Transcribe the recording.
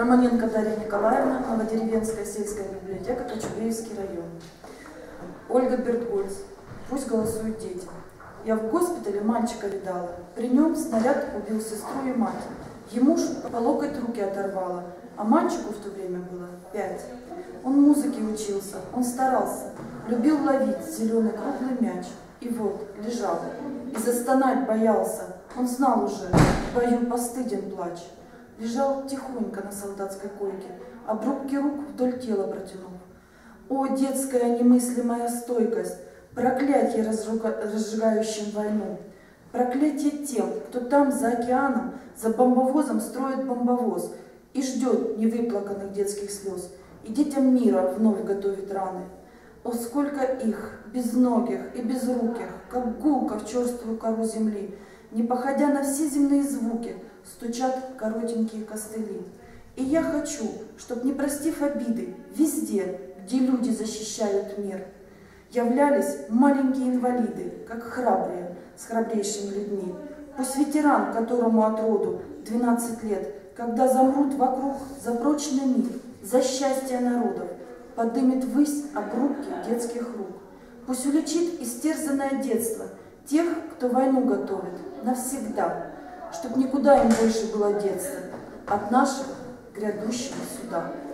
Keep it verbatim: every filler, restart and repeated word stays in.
Романенко Дарья Николаевна, Новодеревенская сельская библиотека, Кочубеевский район. Ольга Бертгольц. Пусть голосуют дети. Я в госпитале мальчика видала. При нем снаряд убил сестру и мать. Ему ж по локоть руки оторвало, а мальчику в то время было пять. Он музыке учился, он старался, любил ловить зеленый круглый мяч. И вот, лежал, и застонать боялся. Он знал уже, в бою постыден плач. Лежал тихонько на солдатской койке, обрубки рук вдоль тела протянув. О, детская немыслимая стойкость, проклятие, разжигающим войну! Проклятие тем, кто там, за океаном, за бомбовозом строит бомбовоз и ждет невыплаканных детских слез, и детям мира вновь готовит раны. О, сколько их, безногих и безруких, как гулка в черствую кору земли, не походя на все земные звуки, стучат коротенькие костыли. И я хочу, чтоб, не простив обиды, везде, где люди защищают мир, являлись маленькие инвалиды, как храбрые, с храбрейшими людьми. Пусть ветеран, которому от роду двенадцать лет, когда замрут вокруг за прочный мир, за счастье народов, подымет ввысь обрубки детских рук. Пусть улечит истерзанное детство тех, кто войну готовит навсегда, чтоб никуда им больше было деться от нашего грядущего суда.